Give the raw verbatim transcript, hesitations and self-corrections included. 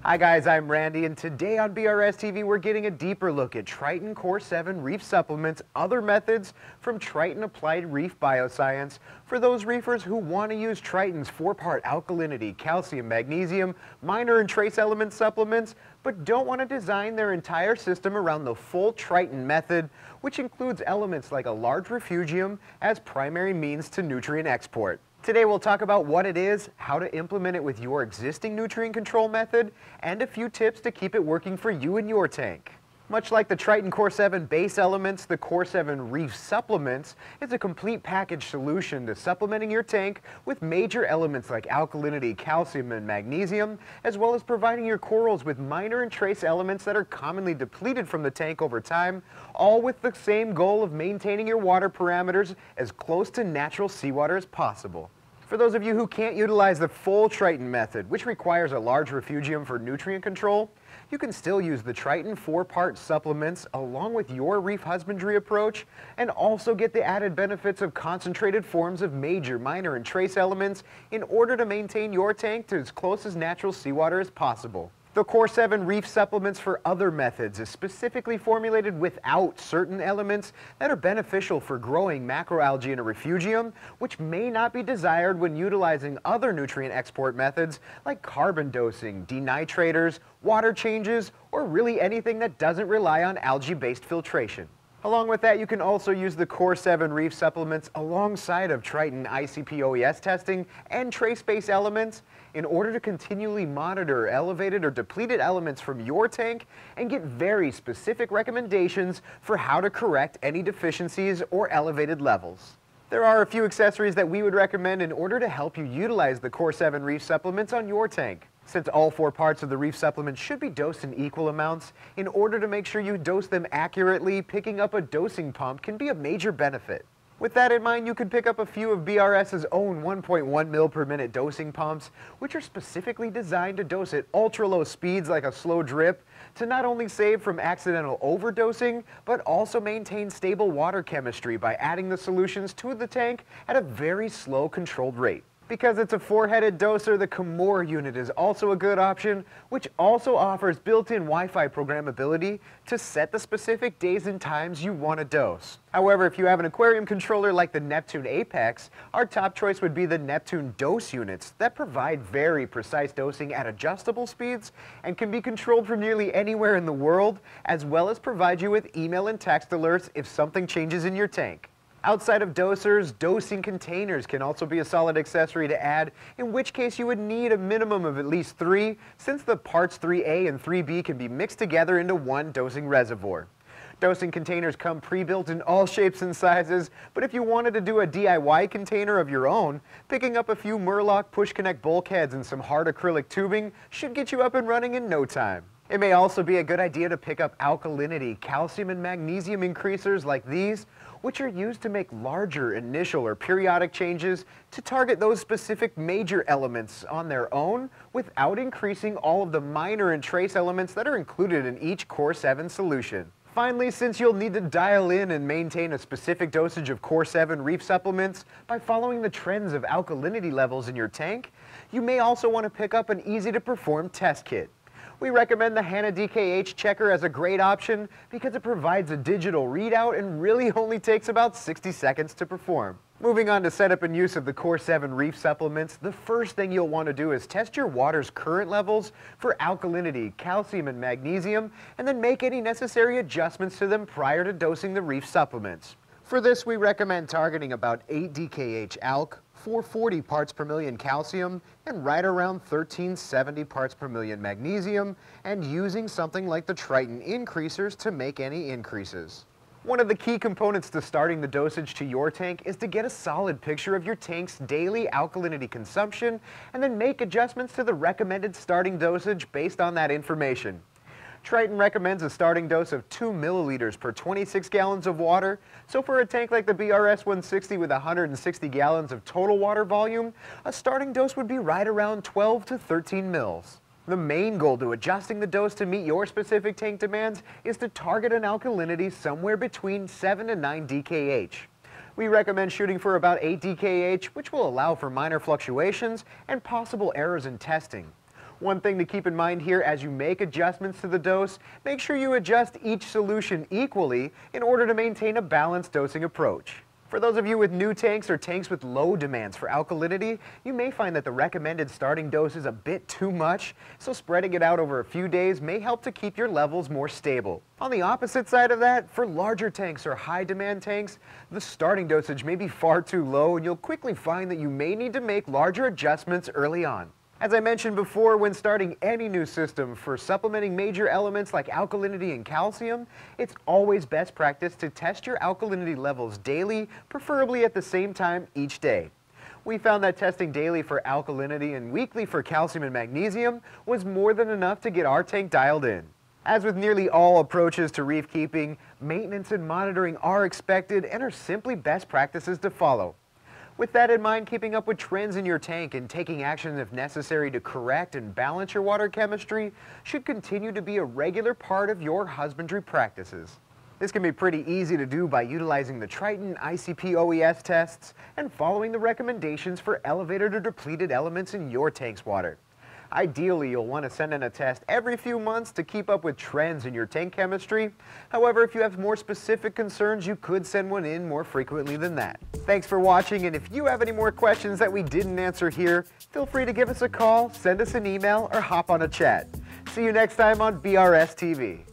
Hi guys, I'm Randy, and today on B R S T V we're getting a deeper look at Triton Core seven Reef Supplements, other methods from Triton Applied Reef Bioscience for those reefers who want to use Triton's four-part alkalinity, calcium, magnesium, minor and trace element supplements, but don't want to design their entire system around the full Triton method, which includes elements like a large refugium as primary means to nutrient export. Today we'll talk about what it is, how to implement it with your existing nutrient control method, and a few tips to keep it working for you and your tank. Much like the Triton Core seven base elements, the Core seven Reef Supplements is a complete package solution to supplementing your tank with major elements like alkalinity, calcium, and magnesium, as well as providing your corals with minor and trace elements that are commonly depleted from the tank over time, all with the same goal of maintaining your water parameters as close to natural seawater as possible. For those of you who can't utilize the full Triton method, which requires a large refugium for nutrient control, you can still use the Triton four-part supplements along with your reef husbandry approach and also get the added benefits of concentrated forms of major, minor, and trace elements in order to maintain your tank to as close as natural seawater as possible. The Core seven Reef Supplements for other methods is specifically formulated without certain elements that are beneficial for growing macroalgae in a refugium, which may not be desired when utilizing other nutrient export methods like carbon dosing, denitrators, water changes, or really anything that doesn't rely on algae-based filtration. Along with that, you can also use the Core seven Reef Supplements alongside of Triton I C P O E S testing and trace-based elements in order to continually monitor elevated or depleted elements from your tank and get very specific recommendations for how to correct any deficiencies or elevated levels. There are a few accessories that we would recommend in order to help you utilize the Core seven Reef Supplements on your tank. Since all four parts of the reef supplement should be dosed in equal amounts, in order to make sure you dose them accurately, picking up a dosing pump can be a major benefit. With that in mind, you could pick up a few of BRS's own one point one mil per minute dosing pumps, which are specifically designed to dose at ultra-low speeds like a slow drip, to not only save from accidental overdosing, but also maintain stable water chemistry by adding the solutions to the tank at a very slow, controlled rate. Because it's a four-headed doser, the Core unit is also a good option, which also offers built-in Wi-Fi programmability to set the specific days and times you want to dose. However, if you have an aquarium controller like the Neptune Apex, our top choice would be the Neptune Dose units that provide very precise dosing at adjustable speeds and can be controlled from nearly anywhere in the world, as well as provide you with email and text alerts if something changes in your tank. Outside of dosers, dosing containers can also be a solid accessory to add, in which case you would need a minimum of at least three, since the parts three A and three B can be mixed together into one dosing reservoir. Dosing containers come pre-built in all shapes and sizes, but if you wanted to do a D I Y container of your own, picking up a few Murloc push-connect bulkheads and some hard acrylic tubing should get you up and running in no time. It may also be a good idea to pick up alkalinity, calcium, and magnesium increasers like these, which are used to make larger initial or periodic changes to target those specific major elements on their own without increasing all of the minor and trace elements that are included in each Core seven solution. Finally, since you'll need to dial in and maintain a specific dosage of Core seven Reef Supplements by following the trends of alkalinity levels in your tank, you may also want to pick up an easy-to-perform test kit. We recommend the HANA D K H checker as a great option because it provides a digital readout and really only takes about sixty seconds to perform. Moving on to setup and use of the Core seven Reef Supplements, the first thing you'll want to do is test your water's current levels for alkalinity, calcium, and magnesium, and then make any necessary adjustments to them prior to dosing the Reef Supplements. For this, we recommend targeting about eight D K H alk, four hundred forty parts per million calcium, and right around thirteen seventy parts per million magnesium, and using something like the Triton increasers to make any increases. One of the key components to starting the dosage to your tank is to get a solid picture of your tank's daily alkalinity consumption, and then make adjustments to the recommended starting dosage based on that information. Triton recommends a starting dose of two milliliters per twenty-six gallons of water, so for a tank like the B R S one sixty with one hundred sixty gallons of total water volume, a starting dose would be right around twelve to thirteen mils. The main goal to adjusting the dose to meet your specific tank demands is to target an alkalinity somewhere between seven to nine D K H. We recommend shooting for about eight D K H, which will allow for minor fluctuations and possible errors in testing. One thing to keep in mind here as you make adjustments to the dose, make sure you adjust each solution equally in order to maintain a balanced dosing approach. For those of you with new tanks or tanks with low demands for alkalinity, you may find that the recommended starting dose is a bit too much, so spreading it out over a few days may help to keep your levels more stable. On the opposite side of that, for larger tanks or high demand tanks, the starting dosage may be far too low and you'll quickly find that you may need to make larger adjustments early on. As I mentioned before, when starting any new system for supplementing major elements like alkalinity and calcium, it's always best practice to test your alkalinity levels daily, preferably at the same time each day. We found that testing daily for alkalinity and weekly for calcium and magnesium was more than enough to get our tank dialed in. As with nearly all approaches to reef keeping, maintenance and monitoring are expected and are simply best practices to follow. With that in mind, keeping up with trends in your tank and taking action if necessary to correct and balance your water chemistry should continue to be a regular part of your husbandry practices. This can be pretty easy to do by utilizing the Triton I C P O E S tests and following the recommendations for elevated or depleted elements in your tank's water. Ideally, you'll want to send in a test every few months to keep up with trends in your tank chemistry. However, if you have more specific concerns, you could send one in more frequently than that. Thanks for watching, and if you have any more questions that we didn't answer here, feel free to give us a call, send us an email, or hop on a chat. See you next time on B R S T V.